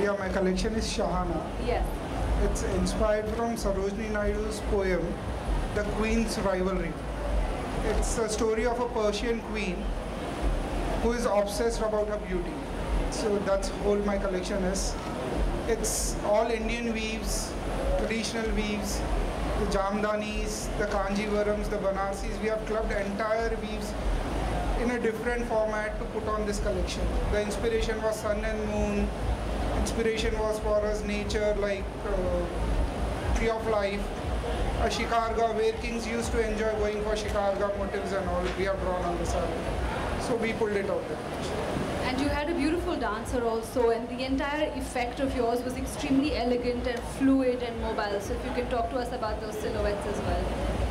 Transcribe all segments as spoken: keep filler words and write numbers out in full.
yeah, my collection is Shahana. Yes. It's inspired from Sarojini Naidu's poem, The Queen's Rivalry. It's a story of a Persian queen who is obsessed about her beauty. So that's all my collection is. It's all Indian weaves, traditional weaves, the Jamdanis, the Kanjivarams, the Banarsis. We have clubbed entire weaves in a different format to put on this collection. The inspiration was sun and moon. Inspiration was for us nature, like uh, tree of life, a shikarga where kings used to enjoy going for shikarga motifs and all. We have drawn on the side, so we pulled it out there. And you had a beautiful dancer also, and the entire effect of yours was extremely elegant and fluid and mobile. So if you can talk to us about those silhouettes as well.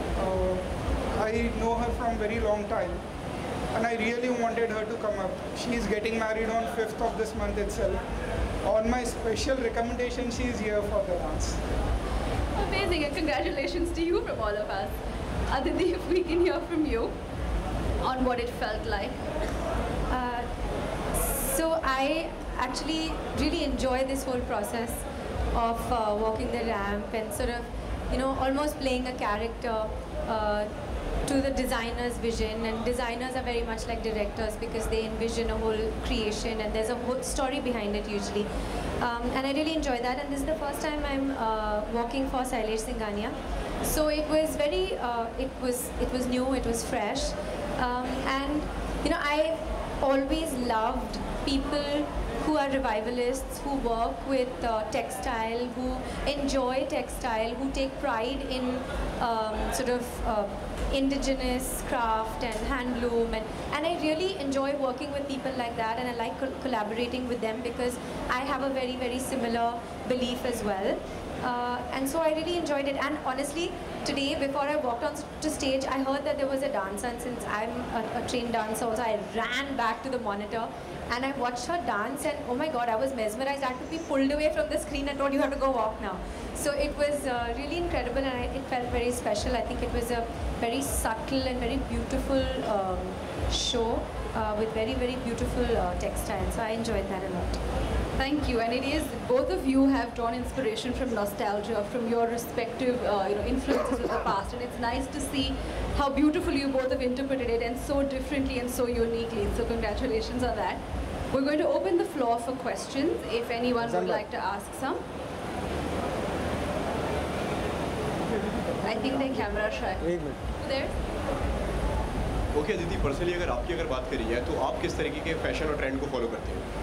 Uh, I know her from very long time, and I really wanted her to come up. She is getting married on fifth of this month itself. On my special recommendation, she is here for the dance. Amazing, and congratulations to you from all of us. Aditi, if we can hear from you on what it felt like. Uh, so I actually really enjoy this whole process of uh, walking the ramp and sort of, you know, almost playing a character uh, to the designer's vision. And designers are very much like directors because they envision a whole creation and there's a whole story behind it usually. Um, and I really enjoy that, and this is the first time I'm uh, walking for Sailesh Singhania. So it was very, uh, it was it was new, it was fresh, um, and you know I always loved people who are revivalists, who work with uh, textile, who enjoy textile, who take pride in um, sort of uh, indigenous craft and handloom, and, and I really enjoy working with people like that, and I like co collaborating with them because I have a very, very similar belief as well. Uh, and so I really enjoyed it, and honestly today before I walked on to stage I heard that there was a dancer, and since I'm a, a trained dancer also, I ran back to the monitor and I watched her dance, and oh my god, I was mesmerized. I had to be pulled away from the screen and told, you have to go walk now. So it was uh, really incredible, and I, it felt very special. I think it was a very subtle and very beautiful um, show uh, with very, very beautiful uh, textiles. So I enjoyed that a lot. Thank you, and it is, both of you have drawn inspiration from nostalgia, from your respective uh, you know, influences of the past, and it's nice to see how beautifully you both have interpreted it, and so differently and so uniquely. So congratulations on that. We're going to open the floor for questions, if anyone would like to ask some. I think the camera shy. There. Okay दीदी, personally अगर आपकी अगर बात करी है तो आप किस तरीके के फैशन और ट्रेंड को फॉलो करते हैं?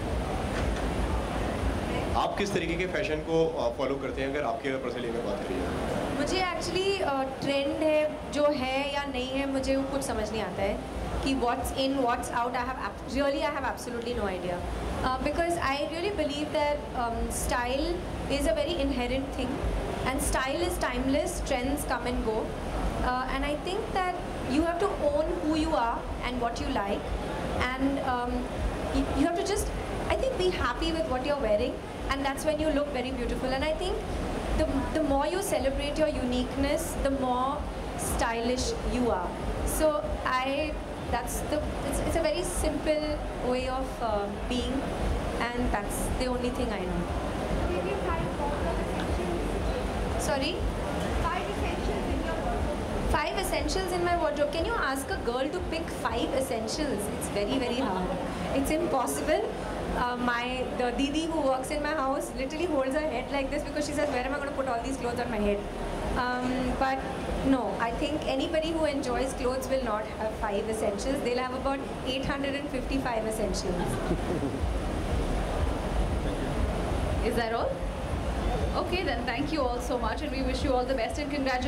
आप किस तरीके के फैशन को फॉलो करते हैं अगर आपकी अगर पर्सनली अगर बात करी है? मुझे एक्चुअली ट्रेंड है जो है या नहीं है, मुझे वो कुछ समझ नहीं आता है कि what's in, what's out. I have really, I have absolutely no idea uh, because I really believe that um, style is a very inherent thing, and style is timeless. Trends come and go, uh, and I think that you have to own who you are and what you like, and um, you, you have to just, I think, be happy with what you're wearing, and that's when you look very beautiful. And I think the, the more you celebrate your uniqueness, the more stylish you are. So I, that's the, it's, it's a very simple way of uh, being, and that's the only thing I know. Sorry? Five essentials in your wardrobe. Five essentials in my wardrobe. Can you ask a girl to pick five essentials? It's very, very hard. It's impossible. Uh, my the Didi who works in my house literally holds her head like this because she says, where am I going to put all these clothes on my head? Um, but no, I think anybody who enjoys clothes will not have five essentials. They'll have about eight hundred fifty-five essentials. Is that all? Okay then, thank you all so much, and we wish you all the best and congratulations.